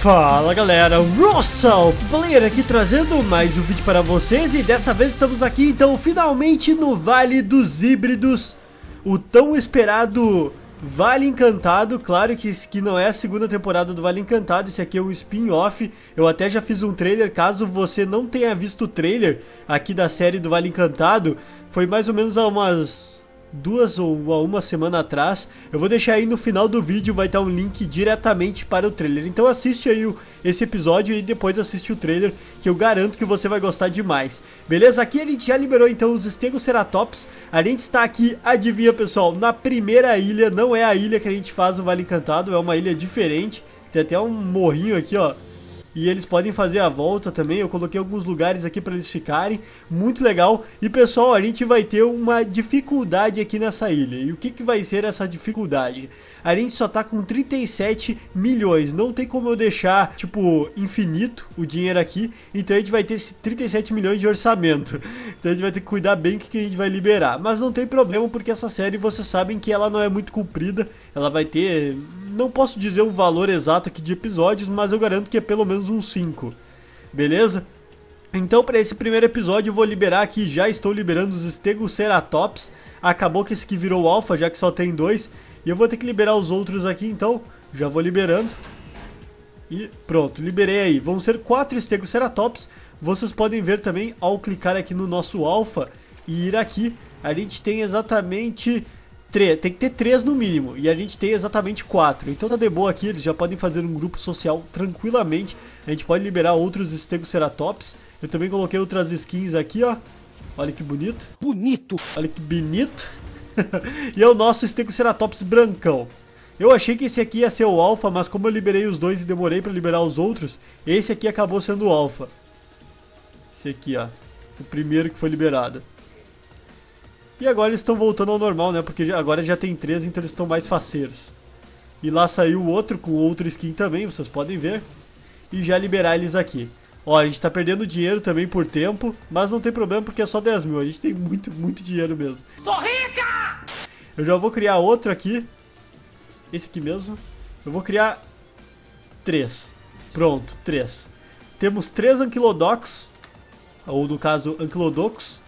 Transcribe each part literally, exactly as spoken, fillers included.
Fala galera, Russell Player aqui trazendo mais um vídeo para vocês. E dessa vez estamos aqui então finalmente no Vale dos Híbridos, o tão esperado Vale Encantado. Claro que esse aqui não é a segunda temporada do Vale Encantado, esse aqui é um spin-off. Eu até já fiz um trailer, caso você não tenha visto o trailer aqui da série do Vale Encantado. Foi mais ou menos há umas duas ou há uma semana atrás. Eu vou deixar aí no final do vídeo, vai estar um link diretamente para o trailer. Então assiste aí o, esse episódio e depois assiste o trailer, que eu garanto que você vai gostar demais. Beleza? Aqui a gente já liberou então os Stegoceratops. A gente está aqui, adivinha pessoal, na primeira ilha. Não é a ilha que a gente faz o Vale Encantado, é uma ilha diferente. Tem até um morrinho aqui, ó. E eles podem fazer a volta também. Eu coloquei alguns lugares aqui para eles ficarem. Muito legal. E pessoal, a gente vai ter uma dificuldade aqui nessa ilha. E o que, que vai ser essa dificuldade? A gente só tá com trinta e sete milhões. Não tem como eu deixar, tipo, infinito o dinheiro aqui. Então a gente vai ter trinta e sete milhões de orçamento. Então a gente vai ter que cuidar bem que, que a gente vai liberar. Mas não tem problema, porque essa série vocês sabem que ela não é muito comprida. Ela vai ter... Não posso dizer um valor exato aqui de episódios, mas eu garanto que é pelo menos uns cinco. Beleza? Então para esse primeiro episódio eu vou liberar aqui, já estou liberando os Stegoceratops. Acabou que esse aqui virou alpha, já que só tem dois. E eu vou ter que liberar os outros aqui, então já vou liberando. E pronto, liberei aí. Vão ser quatro Stegoceratops. Vocês podem ver também ao clicar aqui no nosso alpha e ir aqui. A gente tem exatamente... Tem que ter três no mínimo, e a gente tem exatamente quatro. Então tá de boa aqui, eles já podem fazer um grupo social tranquilamente. A gente pode liberar outros Stegoceratops. Eu também coloquei outras skins aqui, ó. Olha que bonito. Bonito! Olha que bonito. E é o nosso Stegoceratops brancão. Eu achei que esse aqui ia ser o alpha, mas como eu liberei os dois e demorei pra liberar os outros, esse aqui acabou sendo o alpha. Esse aqui, ó. O primeiro que foi liberado. E agora eles estão voltando ao normal, né? Porque agora já tem três, então eles estão mais faceiros. E lá saiu o outro com outro skin também, vocês podem ver. E já liberar eles aqui. Ó, a gente tá perdendo dinheiro também por tempo, mas não tem problema porque é só dez mil. A gente tem muito, muito dinheiro mesmo. Sou rica! Eu já vou criar outro aqui. Esse aqui mesmo. Eu vou criar três. Pronto, três. Temos três Ankylodox. Ou no caso, Ankylodox.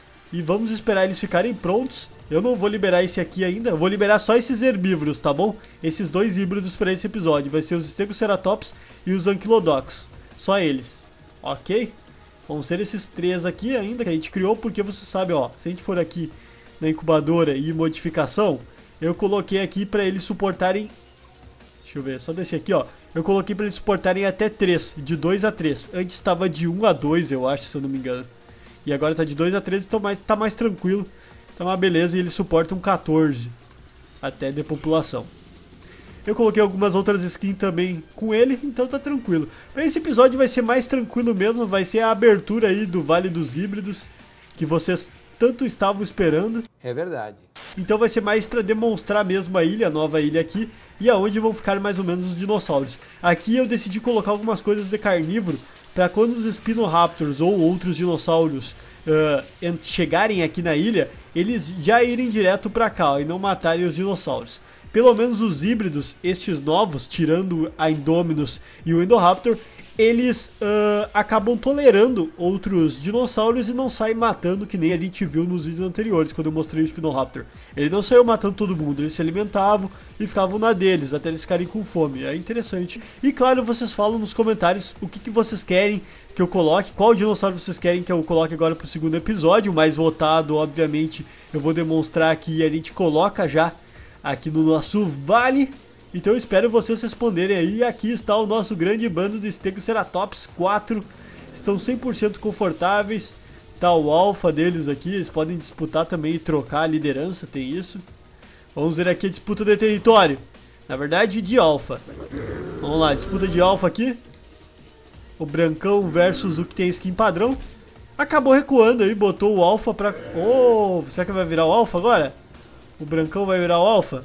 E vamos esperar eles ficarem prontos. Eu não vou liberar esse aqui ainda. Eu vou liberar só esses herbívoros, tá bom? Esses dois híbridos para esse episódio. Vai ser os Stegoceratops e os Ankylodox. Só eles. Ok? Vão ser esses três aqui ainda que a gente criou. Porque você sabe, ó. Se a gente for aqui na incubadora e modificação, eu coloquei aqui para eles suportarem... Deixa eu ver, só desse aqui, ó. Eu coloquei para eles suportarem até três. De dois a três. Antes estava de um a dois, eu acho, se eu não me engano. E agora tá de dois a três, então mais, tá mais tranquilo. Tá uma beleza, e eles suportam quatorze até depopulação. Eu coloquei algumas outras skins também com ele, então tá tranquilo. Esse episódio vai ser mais tranquilo mesmo, vai ser a abertura aí do Vale dos Híbridos, que vocês tanto estavam esperando. É verdade. Então vai ser mais para demonstrar mesmo a ilha, a nova ilha aqui, e aonde vão ficar mais ou menos os dinossauros. Aqui eu decidi colocar algumas coisas de carnívoro, para quando os Spiniraptors ou outros dinossauros uh, chegarem aqui na ilha, eles já irem direto para cá, ó, e não matarem os dinossauros. Pelo menos os híbridos, estes novos, tirando a Indominus e o Indoraptor, eles uh, acabam tolerando outros dinossauros e não saem matando, que nem a gente viu nos vídeos anteriores, quando eu mostrei o Spiniraptor. Ele não saiu matando todo mundo, eles se alimentavam e ficavam na deles, até eles ficarem com fome. É interessante. E claro, vocês falam nos comentários o que, que vocês querem que eu coloque, qual dinossauro vocês querem que eu coloque agora pro segundo episódio. O mais votado, obviamente, eu vou demonstrar aqui e a gente coloca já aqui no nosso vale. Então eu espero vocês responderem aí. E aqui está o nosso grande bando de Stegoceratops quatro. Estão cem por cento confortáveis. Tá o alfa deles aqui. Eles podem disputar também e trocar a liderança. Tem isso. Vamos ver aqui a disputa de território. Na verdade de alfa. Vamos lá, disputa de alfa aqui. O brancão versus o que tem skin padrão. Acabou recuando aí. Botou o alfa pra... Oh, será que vai virar o alfa agora? O brancão vai virar o alfa?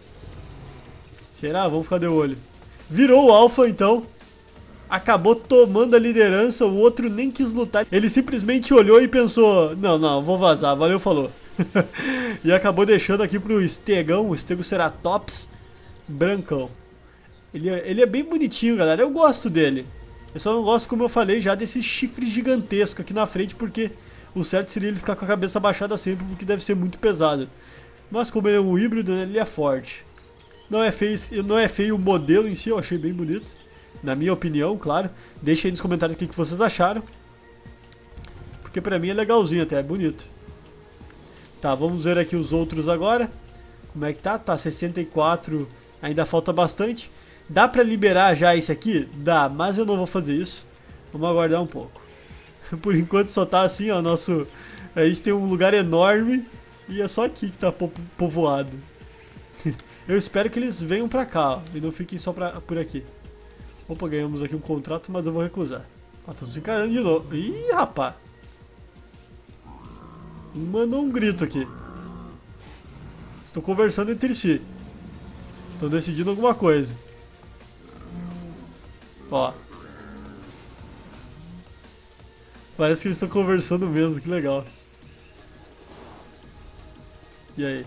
Será? Vamos ficar de olho. Virou o alfa então. Acabou tomando a liderança. O outro nem quis lutar. Ele simplesmente olhou e pensou: não, não, vou vazar, valeu, falou. E acabou deixando aqui pro Stegão, o Stegoceratops brancão. Ele é, ele é bem bonitinho, galera. Eu gosto dele. Eu só não gosto, como eu falei, já desse chifre gigantesco aqui na frente, porque o certo seria ele ficar com a cabeça baixada sempre, porque deve ser muito pesado. Mas como ele é um híbrido, ele é forte. Não é feio, não é feio o modelo em si, eu achei bem bonito. Na minha opinião, claro. Deixa aí nos comentários o que vocês acharam. Porque pra mim é legalzinho até, é bonito. Tá, vamos ver aqui os outros agora. Como é que tá? Tá sessenta e quatro, ainda falta bastante. Dá pra liberar já esse aqui? Dá, mas eu não vou fazer isso. Vamos aguardar um pouco. Por enquanto só tá assim, ó, nosso... A gente tem um lugar enorme e é só aqui que tá po povoado. Eu espero que eles venham pra cá, ó, e não fiquem só pra, por aqui. Opa, ganhamos aqui um contrato, mas eu vou recusar. Ó, tô se encarando de novo. Ih, rapá. Mandou um grito aqui. Estão conversando entre si. Estão decidindo alguma coisa. Ó. Parece que eles estão conversando mesmo, que legal. E aí?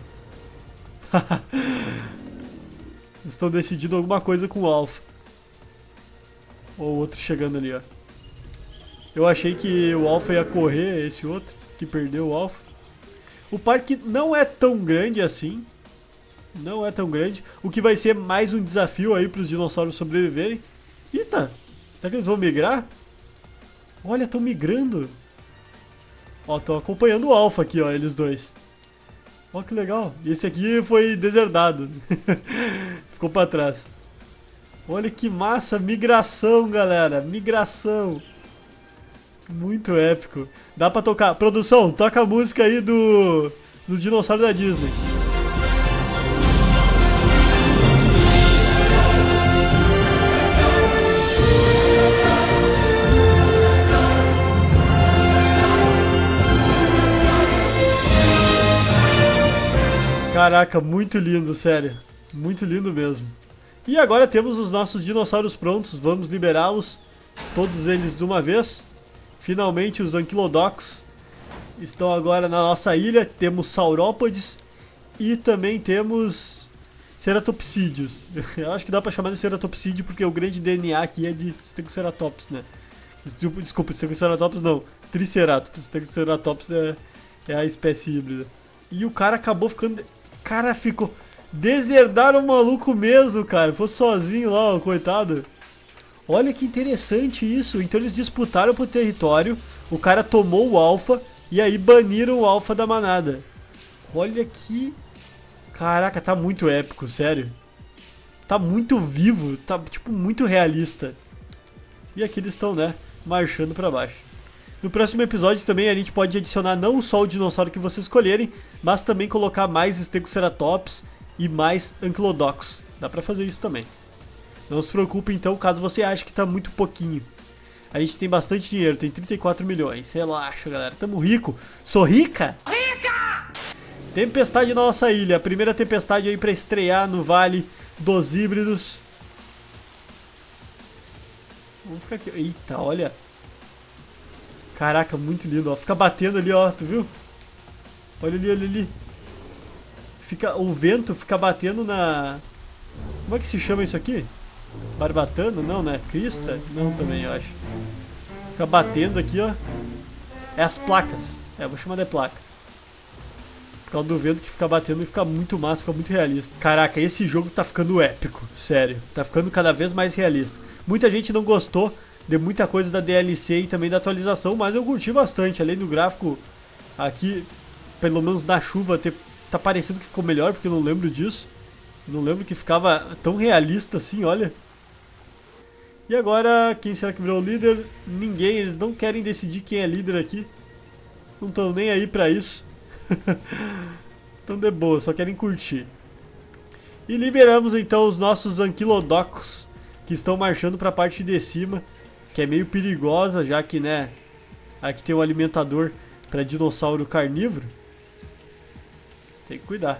Estão decidindo alguma coisa com o Alpha. Ou o outro chegando ali, ó. Eu achei que o Alpha ia correr, esse outro, que perdeu o Alpha. O parque não é tão grande assim. Não é tão grande. O que vai ser mais um desafio aí para os dinossauros sobreviverem. Eita! Será que eles vão migrar? Olha, estão migrando. Ó, estão acompanhando o Alpha aqui, ó, eles dois. Ó, que legal. E esse aqui foi deserdado. Ficou para trás. Olha que massa, migração, galera. Migração. Muito épico. Dá pra tocar. Produção, toca a música aí do, do dinossauro da Disney. Caraca, muito lindo, sério. Muito lindo mesmo. E agora temos os nossos dinossauros prontos. Vamos liberá-los. Todos eles de uma vez. Finalmente os Ankylodox estão agora na nossa ilha. Temos Saurópodes e também temos Ceratopsídeos. Eu acho que dá pra chamar de Ceratopsídeo porque o grande D N A aqui é de Stegoceratops, né? Desculpa, Stegoceratops não, Triceratops. Stegoceratops é, é a espécie híbrida. E o cara acabou ficando... Cara, ficou... Deserdaram o maluco mesmo, cara. Foi sozinho lá, ó, coitado. Olha que interessante isso. Então eles disputaram pro território, o cara tomou o Alpha e aí baniram o Alpha da manada. Olha que... Caraca, tá muito épico, sério. Tá muito vivo, tá tipo muito realista. E aqui eles estão, né, marchando pra baixo. No próximo episódio também a gente pode adicionar não só o dinossauro que vocês escolherem, mas também colocar mais Stegoceratops e mais Ankylodox. Dá pra fazer isso também. Não se preocupe então caso você ache que tá muito pouquinho. A gente tem bastante dinheiro, tem trinta e quatro milhões. Relaxa, galera, tamo rico. Sou rica? Rica! Tempestade na nossa ilha. A primeira tempestade aí pra estrear no Vale dos Híbridos. Vamos ficar aqui. Eita, olha. Caraca, muito lindo, ó. Fica batendo ali, ó, tu viu? Olha ali, olha ali. Fica, o vento fica batendo na... Como é que se chama isso aqui? Barbatana? Não, né? Crista? Não também, eu acho. Fica batendo aqui, ó. É as placas. É, eu vou chamar de placa. Por causa do vento que fica batendo e fica muito massa, fica muito realista. Caraca, esse jogo tá ficando épico, sério. Tá ficando cada vez mais realista. Muita gente não gostou de muita coisa da D L C e também da atualização, mas eu curti bastante. Além do gráfico aqui, pelo menos na chuva, ter, tá parecendo que ficou melhor, porque eu não lembro disso. Não lembro que ficava tão realista assim, olha. E agora, quem será que virou o líder? Ninguém, eles não querem decidir quem é líder aqui. Não estão nem aí pra isso. Estão de boa, só querem curtir. E liberamos então os nossos Ankylodox, que estão marchando pra parte de cima, que é meio perigosa, já que, né, aqui tem um alimentador para dinossauro carnívoro. Tem que cuidar.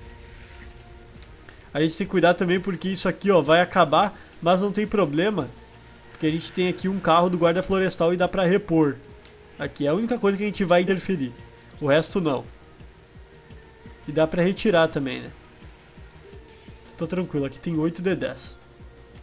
A gente tem que cuidar também porque isso aqui, ó, vai acabar, mas não tem problema, porque a gente tem aqui um carro do guarda florestal e dá para repor. Aqui é a única coisa que a gente vai interferir, o resto não. E dá para retirar também, né? Tô tranquilo, aqui tem oito de dez.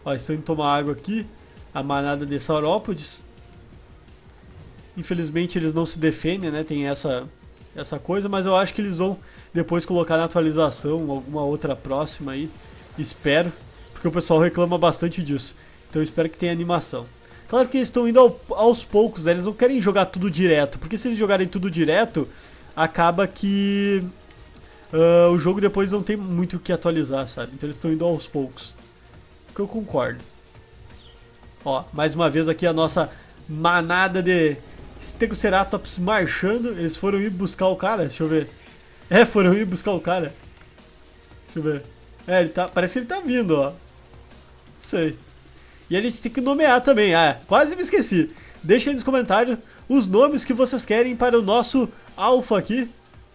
Ó, estão indo tomar água aqui. A manada de saurópodes. Infelizmente eles não se defendem, né? Tem essa, essa coisa, mas eu acho que eles vão depois colocar na atualização alguma outra próxima aí. Espero, porque o pessoal reclama bastante disso. Então eu espero que tenha animação. Claro que eles estão indo ao, aos poucos, né? Eles não querem jogar tudo direto, porque se eles jogarem tudo direto, acaba que uh, o jogo depois não tem muito o que atualizar, sabe? Então eles estão indo aos poucos. Que eu concordo. Ó, mais uma vez aqui a nossa manada de Stegoceratops marchando. Eles foram ir buscar o cara, deixa eu ver. É, foram ir buscar o cara. Deixa eu ver. É, ele tá, parece que ele tá vindo, ó. Não sei. E a gente tem que nomear também. Ah, quase me esqueci. Deixa aí nos comentários os nomes que vocês querem para o nosso alfa aqui.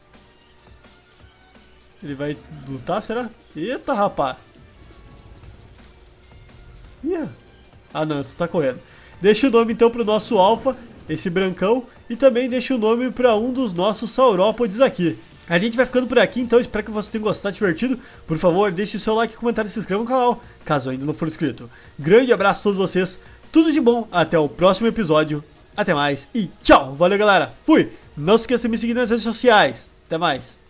Ele vai lutar, será? Eita, rapá. Ih. Ah, não, você tá correndo. Deixa o nome então para o nosso alfa, esse brancão. E também deixa o nome para um dos nossos saurópodes aqui. A gente vai ficando por aqui, então espero que vocês tenham gostado, divertido. Por favor, deixe o seu like, comentário e se inscreva no canal, caso ainda não for inscrito. Grande abraço a todos vocês, tudo de bom, até o próximo episódio. Até mais e tchau! Valeu, galera! Fui! Não se esqueça de me seguir nas redes sociais. Até mais!